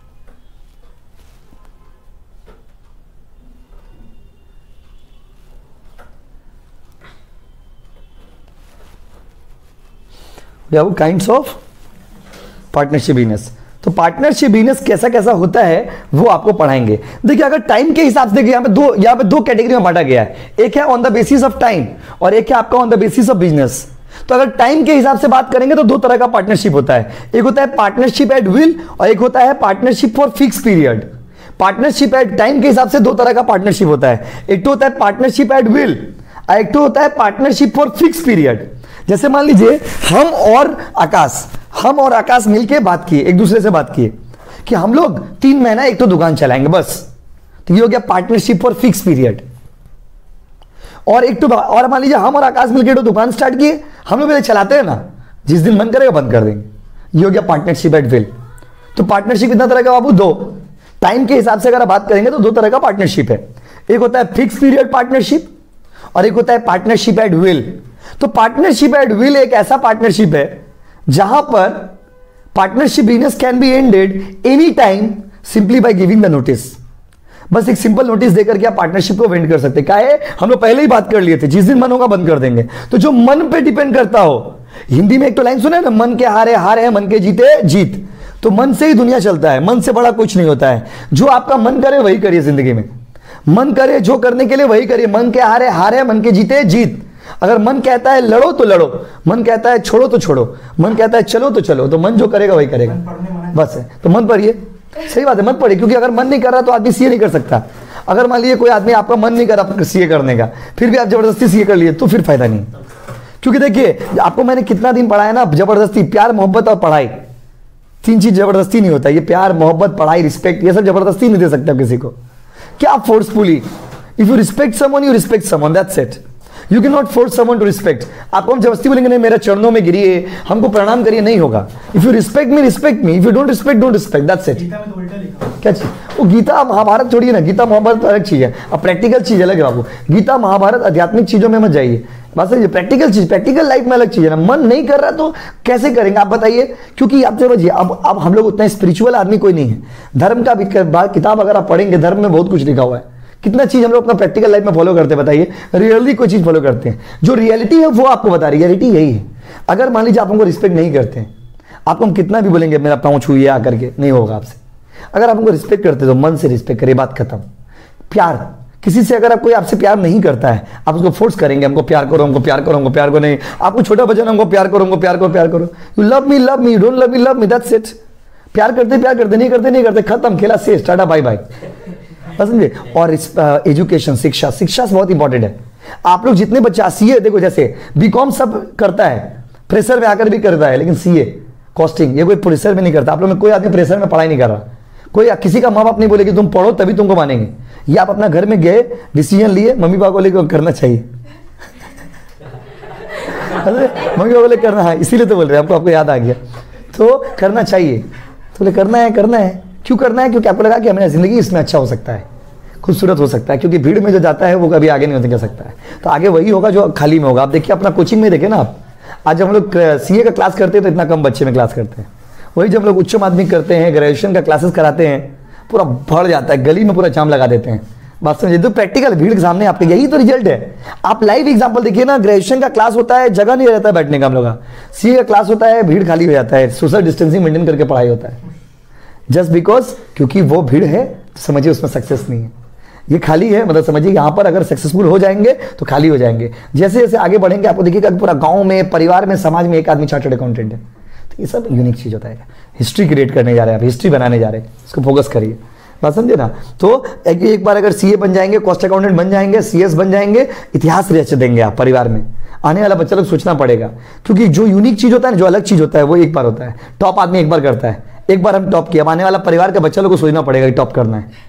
Kinds of partnership business. तो पार्टनरशिप बिजनेस कैसा कैसा होता है वो आपको पढ़ाएंगे। देखिए अगर टाइम के हिसाब से देखिए यहाँ पे दो कैटेगरी में बांटा गया है, एक है on the basis of time और एक है आपका on the basis of business. तो अगर टाइम के हिसाब से बात करेंगे तो 2 तरह का पार्टनरशिप होता है, एक होता है पार्टनरशिप एट विल और एक होता है partnership for fix period. Partnership at time के हिसाब से 2 तरह का पार्टनरशिप होता है, एक तो होता है पार्टनरशिप एट विल और एक तो होता है पार्टनरशिप फॉर फिक्स पीरियड। जैसे मान लीजिए हम और आकाश मिलके बात किए, एक दूसरे से बात किए कि हम लोग 3 महीना एक तो दुकान चलाएंगे बस, तो ये हो गया पार्टनरशिप फॉर फिक्स पीरियड। और एक तो और मान लीजिए हम और आकाश मिलकर तो दुकान स्टार्ट किए, हम लोग पहले चलाते हैं ना, जिस दिन मन करेगा बंद कर देंगे। ये हो गया पार्टनरशिप एट विल। तो पार्टनरशिप कितना तरह का बाबू? दो। टाइम के हिसाब से अगर आप बात करेंगे तो दो तरह का पार्टनरशिप है। एक होता है फिक्स पीरियड पार्टनरशिप और एक होता है पार्टनरशिप एट विल। तो पार्टनरशिप एट विल एक ऐसा पार्टनरशिप है जहां पर partnership business can be ended any time simply by giving the notice. बस एक सिंपल नोटिस देकर के आप पार्टनरशिप को एंड कर सकते हैं। क्या है? हम लोग पहले ही बात कर लिए थे, जिस दिन मन होगा बंद कर देंगे। तो जो मन पे डिपेंड करता हो, हिंदी में एक तो लाइन सुना है ना, मन के हारे हार है, मन के जीते जीत। तो मन से ही दुनिया चलता है, मन से बड़ा कुछ नहीं होता है। जो आपका मन करे वही करिए जिंदगी में। मन करे जो करने के लिए वही करिए। मन के हारे हार है, मन के जीते जीत। अगर मन कहता है लड़ो तो लड़ो, मन कहता है छोड़ो तो छोड़ो, मन कहता है चलो तो चलो, तो मन जो करेगा वही करेगा। बस है, तो मन पढ़िए। सही बात है, मत पढ़िए, क्योंकि अगर मन नहीं कर रहा तो आदमी सीए नहीं कर सकता। अगर मान लीजिए कोई आदमी, आपका मन नहीं कर रहा सीए करने का, फिर भी आप जबरदस्ती सीए कर लिए तो फिर फायदा नहीं। क्योंकि देखिए, आपको मैंने कितना दिन पढ़ाया ना, जबरदस्ती, प्यार, मोहब्बत और पढ़ाई, तीन चीज जबरदस्ती नहीं होता। ये प्यार, मोहब्बत, पढ़ाई, रिस्पेक्ट, ये सब जबरदस्ती नहीं दे सकते किसी को। क्या forcefully? If you respect someone, you respect someone, that's it. You can not force someone to respect. आपको हम जबरदस्ती बोलेंगे नहीं मेरे चरणों में गिरिए, हमको प्रणाम करिए, नहीं होगा। If you respect me, respect me. If you don't respect, don't respect, that's it. क्या चीज? वो गीता महाभारत छोड़िए ना, गीता महाभारत अलग चीज है, अब प्रैक्टिकल चीज अलग है बाबू। गीता महाभारत आध्यात्मिक चीजों में मत जाइए। बात समझिए, प्रैक्टिकल चीज, प्रैक्टिकल लाइफ में अलग चीज है ना। मन नहीं कर रहा तो कैसे करेंगे आप बताइए? क्योंकि आप समझिए, अब हम लोग उतना स्पिरिचुअल आदमी कोई नहीं है। धर्म का किताब अगर आप पढ़ेंगे, धर्म में बहुत कुछ लिखा हुआ है। कितना चीज हम लोग अपना प्रैक्टिकल लाइफ में फॉलो करते हैं बताइए? रियली कोई चीज फॉलो करते हैं? जो रियलिटी है वो आपको बता रही है, रियलिटी यही है। अगर मान लीजिए आप हमको रिस्पेक्ट नहीं करते हैं, आपको हम कितना भी बोलेंगे मेरा पाँव छूइए आकर के, नहीं होगा आपसे। अगर आप हमको रिस्पेक्ट करते तो मन से रिस्पेक्ट करिए, बात खत्म। प्यार, किसी से अगर आप कोई आपसे प्यार नहीं करता है, आप उसको फोर्स करेंगे हमको प्यार करो, हमको प्यार करो, हमको प्यार करो, नहीं। आपको छोटा बच्चा हमको प्यार करो, हमको प्यार करो, प्यार करो। You love me, don't love me, that's it. प्यार करते, नहीं करते, खत्म, खेला शेष, टाटा बाय बाय। समझे? और एजुकेशन, शिक्षा बहुत इंपॉर्टेंट है। आप लोग जितने बच्चे सीए, देखो जैसे बीकॉम सब करता है, प्रेशर में आकर भी करता है, लेकिन सीए, कॉस्टिंग, ये कोई प्रेशर में नहीं करता। आप लोग में कोई आदमी प्रेशर में पढ़ाई नहीं कर रहा। कोई किसी का माँ बाप नहीं बोले कि तुम पढ़ो तभी तुमको मानेंगे। ये आप अपना घर में गए, डिसीजन लिए, मम्मी पापा को लेकर करना चाहिए। मम्मी पापा को लेकर करना है, इसीलिए तो बोल रहे हैं, आपको याद आ गया तो करना चाहिए। तो बोले करना है। क्यों करना है? क्योंकि आपको लगा कि हमारी जिंदगी इसमें अच्छा हो सकता है, खूबसूरत हो सकता है। क्योंकि भीड़ में जो जाता है वो कभी आगे नहीं हो सकता है, तो आगे वही होगा जो खाली में होगा। आप देखिए अपना कोचिंग में देखें ना, आप आज जब हम लोग सीए का क्लास करते हैं तो इतना कम बच्चे में क्लास करते हैं। वही जब हम लोग उच्च माध्यमिक करते हैं, ग्रेजुएशन का क्लासेस कराते हैं, पूरा भर जाता है, गली में पूरा जाम लगा देते हैं। बात समझिए, तो प्रैक्टिकल भीड़ के सामने आपके, यही तो रिजल्ट है। आप लाइव एग्जांपल देखिए ना, ग्रेजुएशन का क्लास होता है, जगह नहीं रहता है बैठने का हम लोग का। सीए का क्लास होता है, भीड़ खाली हो जाता है, सोशल डिस्टेंसिंग मेंटेन करके पढ़ाई होता है। जस्ट बिकॉज, क्योंकि वो भीड़ है तो समझिए उसमें सक्सेस नहीं है। ये खाली है, मतलब समझिए यहाँ पर अगर सक्सेसफुल हो जाएंगे तो खाली हो जाएंगे। जैसे जैसे आगे बढ़ेंगे आपको देखिएगा पूरा गांव में, परिवार में, समाज में एक आदमी चार्टर्ड अकाउंटेंट है। तो ये सब यूनिक चीज होता है। हिस्ट्री क्रिएट करने जा रहे हैं आप, हिस्ट्री बनाने जा रहे हैं, इसको फोकस करिए। बात समझे ना? तो एक बार अगर सीए बन जाएंगे, कॉस्ट अकाउंटेंट बन जाएंगे, सीएस बन जाएंगे, इतिहास रच देंगे आप परिवार में। आने वाला बच्चा लोग सोचना पड़ेगा, क्योंकि जो यूनिक चीज होता है ना, जो अलग चीज होता है, वो एक बार होता है। टॉप आदमी एक बार करता है, एक बार हम टॉप किया, आने वाला परिवार के बच्चा लोग को सोचना पड़ेगा कि टॉप करना है।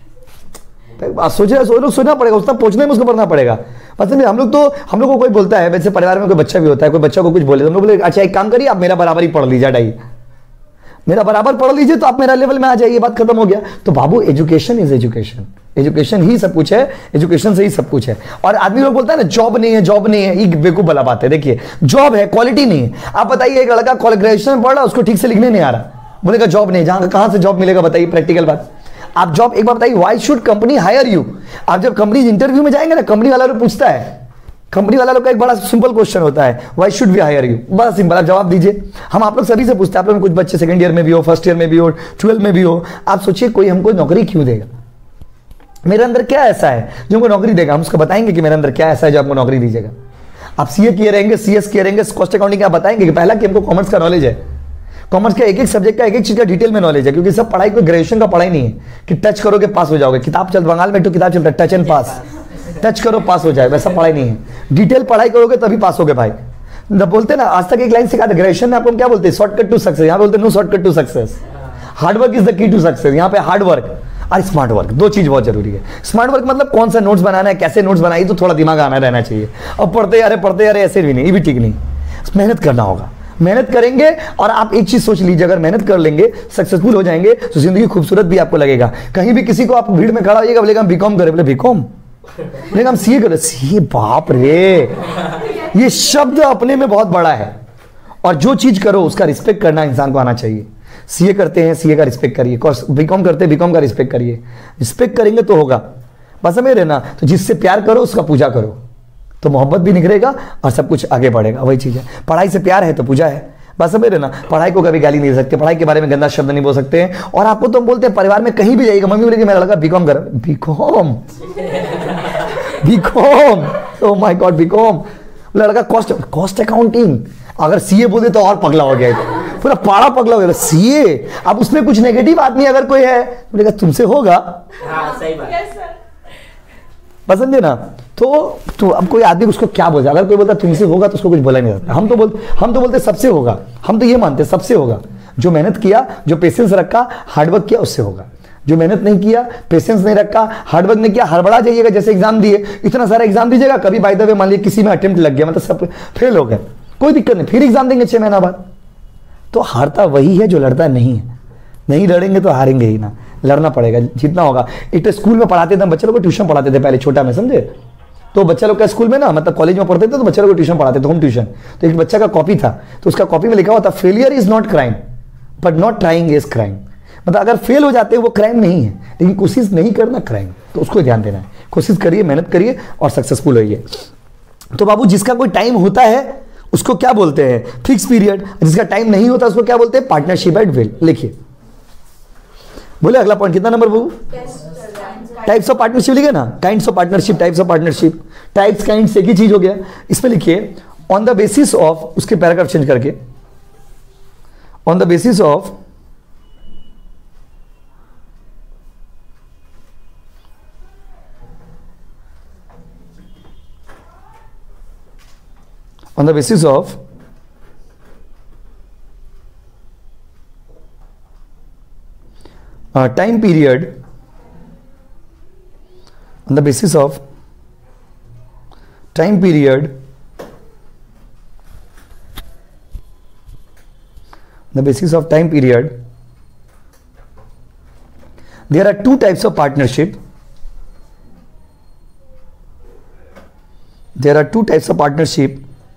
सोचना पड़ेगा, उसका पहुंचने में उसको पढ़ना पड़ेगा। पता नहीं, हम लोग को कोई बोलता है, वैसे परिवार में कोई बच्चा भी होता है, कोई बच्चा को कुछ बोले तो हम लोग बोले अच्छा एक काम करिए, आप मेरा बराबर ही पढ़ लीजिए, हटाइए मेरा बराबर पढ़ लीजिए तो आप मेरा लेवल में आ जाइए, बात खत्म हो गया। तो बाबू एजुकेशन इज एजुकेशन, एजुकेशन ही सब कुछ है, एजुकेशन से ही सब कुछ है। और आदमी लोग बोलता है ना जॉब नहीं है, ये बेवकूफ वाला बात है। देखिए जॉब है, क्वालिटी नहीं है। आप बताइए एक लड़का ग्रेजुएशन में पढ़ रहा है, उसको ठीक से लिखने नहीं आ रहा, बोलेगा जॉब नहीं, जहां कहां से जॉब मिलेगा बताइए? प्रैक्टिकल बात। आप जॉब एक बार बताइए, why should company hire you? आप जब कंपनी इंटरव्यू में जाएंगे ना, कंपनी वाला लोग पूछता है, कंपनी वाला लोग का एक बड़ा सिंपल क्वेश्चन होता है, why should we hire you? बड़ा सिंपल, आप जवाब दीजिए। हम आप लोग सभी से पूछते हैं, आप लोग कुछ बच्चे सेकंड ईयर में भी हो, फर्स्ट ईयर में भी हो, 12 में भी हो, आप सोचिए कोई हमको नौकरी क्यों देगा? मेरे अंदर क्या ऐसा है जो हमको नौकरी देगा? हम उसको बताएंगे कि मेरे अंदर क्या ऐसा है जो आपको नौकरी दीजिएगा। आप सीए किए रहेंगे, सीएस किए रहेंगे, कॉस्ट अकाउंटिंग आप बताएंगे कि पहला कि हमको कॉमर्स का नॉलेज है, कॉमर्स का एक एक सब्जेक्ट का एक एक चीज का डिटेल में नॉलेज है, क्योंकि सब पढ़ाई कोई ग्रेजुएशन का पढ़ाई नहीं है कि टच करोगे पास हो जाओगे। किताब चल, बंगाल में तो किताब चलता है टच एंड पास, टच करो पास हो जाए, वैसा पढ़ाई नहीं है। डिटेल पढ़ाई करोगे तभी पास होगे भाई। बोलते ना, आज तक एक लाइन सिखाते ग्रेजुएशन में आपको क्या बोलते हैं? Shortcut to success. यहाँ बोलते no shortcut to success, hard work is the key to success. यहाँ पे हार्डवर्क और स्मार्ट वर्क, दो चीज बहुत जरूरी है। स्मार्ट वर्क मतलब कौन सा नोट्स बनाना है, कैसे नोट्स बनाई, तो थोड़ा दिमाग आना रहना चाहिए। और पढ़ते यारे ऐसे भी नहीं, ये भी ठीक नहीं, मेहनत करना होगा। मेहनत करेंगे और आप एक चीज सोच लीजिए, अगर मेहनत कर लेंगे, सक्सेसफुल हो जाएंगे, तो जिंदगी खूबसूरत भी आपको लगेगा। कहीं भी किसी को आप भीड़ में खड़ा होइएगा, बोलेगा हम बीकॉम करें, बोले बीकॉम, बोलेगा हम सीए करें, सीए, बाप रे, ये शब्द अपने में बहुत बड़ा है। और जो चीज करो उसका रिस्पेक्ट करना इंसान को आना चाहिए। सीए करते हैं, सीए का रिस्पेक्ट करिए, बीकॉम करते हैं, बीकॉम का रिस्पेक्ट करिए। रिस्पेक्ट करेंगे तो होगा, बस समझ रहे ना। तो जिससे प्यार करो उसका पूजा करो, तो मोहब्बत भी निखरेगा और सब कुछ आगे बढ़ेगा। वही चीज है, पढ़ाई से प्यार है तो पूजा है, बस समझ रहे ना। पढ़ाई को कभी गाली नहीं दे सकते, पढ़ाई के बारे में गंदा शब्द नहीं बोल सकते हैं। और आपको तो हम बोलते हैं, परिवार में कहीं भी जाइएगा, मम्मी बोलेगी मेरा लड़का बीकॉम कर, BCom, BCom, oh my god, BCom, लड़का कॉस्ट अकाउंटिंग। अगर सीए बोले तो और पगला हो गया, पूरा पाड़ा पगला हो गया सीए। अब उसमें कुछ नेगेटिव आदमी अगर कोई है, बोलेगा तुमसे होगा, सही बात। पसंद है ना। तो अब कोई आदमी उसको क्या बोलता, अगर कोई बोलता तुमसे होगा तो उसको कुछ बोला नहीं जाता। हम तो बोलते सबसे होगा, हम तो ये मानते सबसे होगा। जो मेहनत किया, जो पेशेंस रखा, हार्डवर्क किया, उससे होगा। जो मेहनत नहीं किया, पेशेंस नहीं रखा, हार्डवर्क नहीं किया, हड़बड़ा जाइएगा। जैसे एग्जाम दिए, इतना सारा एग्जाम दीजिएगा, कभी बाय द वे मान लीजिए किसी में अटेम्प्ट लग गया, मतलब सब फेल हो गए, कोई दिक्कत नहीं, फिर एग्जाम देंगे 6 महीना बाद। तो हारता वही है जो लड़ता नहीं है। नहीं लड़ेंगे तो हारेंगे ही ना, लड़ना पड़ेगा, जीतना होगा। एक तो स्कूल में पढ़ाते थे, हम बच्चे लोग को ट्यूशन पढ़ाते थे पहले छोटा में, समझे। तो बच्चा लोग का स्कूल में ना, मतलब कॉलेज में पढ़ते थे तो बच्चा लोग को ट्यूशन पढ़ाते थे, होम ट्यूशन। तो एक बच्चा का कॉपी था, तो उसका कॉपी में लिखा हुआ था, failure is not crime but not trying is crime. मतलब अगर फेल हो जाते हैं वो क्राइम नहीं है, लेकिन कोशिश नहीं करना क्राइम। तो उसको ध्यान देना है, कोशिश करिए, मेहनत करिए और सक्सेसफुल होइए। तो बाबू, जिसका कोई टाइम होता है उसको क्या बोलते हैं? Fix period. जिसका टाइम नहीं होता उसको क्या बोलते हैं? Partnership at will. लिखिए, बोले अगला पॉइंट कितना नंबर बाबू? टाइप्स ऑफ पार्टनरशिप लिखे ना, kinds of partnership, types of partnership. Types kinds एक ही चीज हो गया। इसमें लिखिए ऑन द बेसिस ऑफ, उसके पैराग्राफ चेंज करके, on the basis of on the basis of time period, on the basis of time period, on the basis of time period, there are two types of partnership. There are two types of partnership.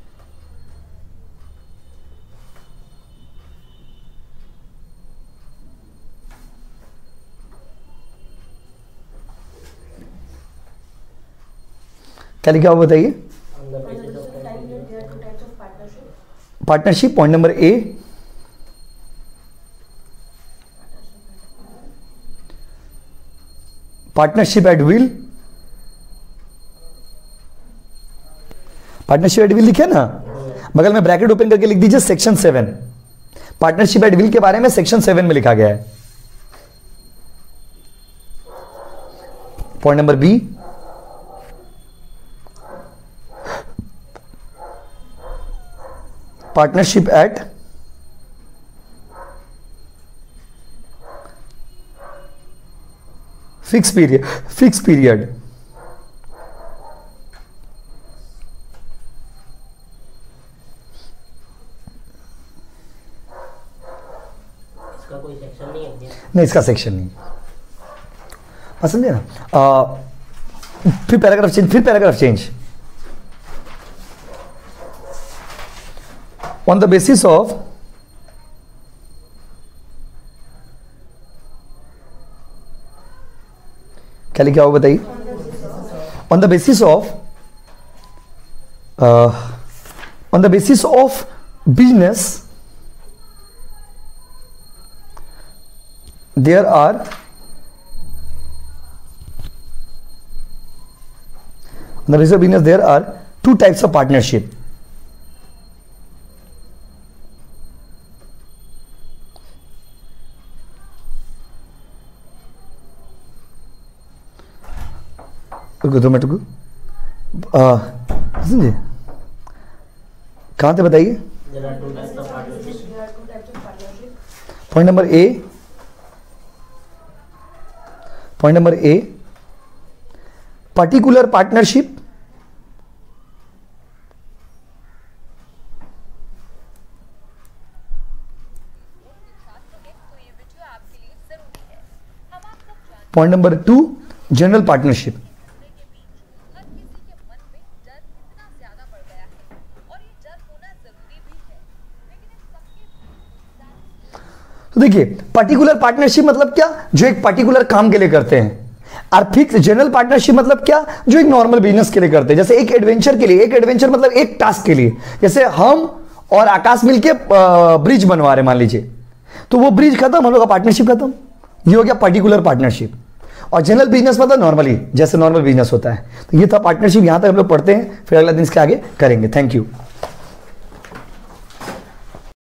क्या लिखा हुआ बताइए? Partnership, point number A, partnership at will. Partnership at will लिखे ना, बगल में ब्रैकेट ओपन करके लिख दीजिए सेक्शन 7। पार्टनरशिप एट विल के बारे में सेक्शन 7 में लिखा गया है। Point number B, partnership at fix period. Fix period, इसका कोई सेक्शन नहीं है? नहीं, इसका सेक्शन नहीं, पसंद है ना। फिर पैराग्राफ चेंज, फिर paragraph change. On the basis of क्या लिखा हुआ बताइए? On the basis of on the basis of business there are on the basis of business there are two types of partnership. दो मिनट को समझे, कहाँ थे बताइए? Point number A, point number A, particular partnership point number 2, general partnership. तो देखिए, पर्टिकुलर पार्टनरशिप मतलब क्या, जो एक पर्टिकुलर काम के लिए करते हैं। और फिक्स जनरल पार्टनरशिप मतलब क्या, जो एक नॉर्मल बिजनेस के लिए करते हैं। जैसे एक एडवेंचर के लिए, एक एडवेंचर मतलब एक टास्क के लिए, जैसे हम और आकाश मिलके ब्रिज बनवा रहे मान लीजिए, तो वो ब्रिज खत्म, हम लोग का पार्टनरशिप खत्म। ये हो गया पर्टिकुलर पार्टनरशिप। और जनरल बिजनेस मतलब नॉर्मली, जैसे नॉर्मल बिजनेस होता है। तो ये था पार्टनरशिप, यहां तक हम लोग पढ़ते हैं, फिर अगला दिन इसके आगे करेंगे। Thank you.